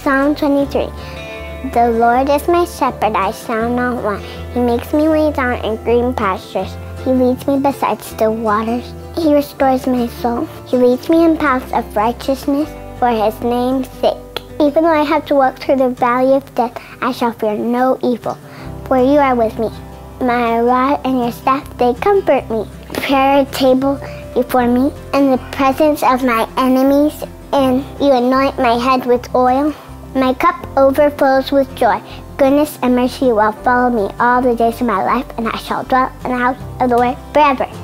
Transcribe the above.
Psalm 23. The Lord is my shepherd, I shall not want. He makes me lie down in green pastures. He leads me beside still waters. He restores my soul. He leads me in paths of righteousness for his name's sake. Even though I have to walk through the valley of death, I shall fear no evil, for you are with me. My rod and your staff, they comfort me. Prepare a table before me in the presence of my enemies, and you anoint my head with oil. My cup overflows with joy. Goodness and mercy will follow me all the days of my life, and I shall dwell in the house of the Lord forever.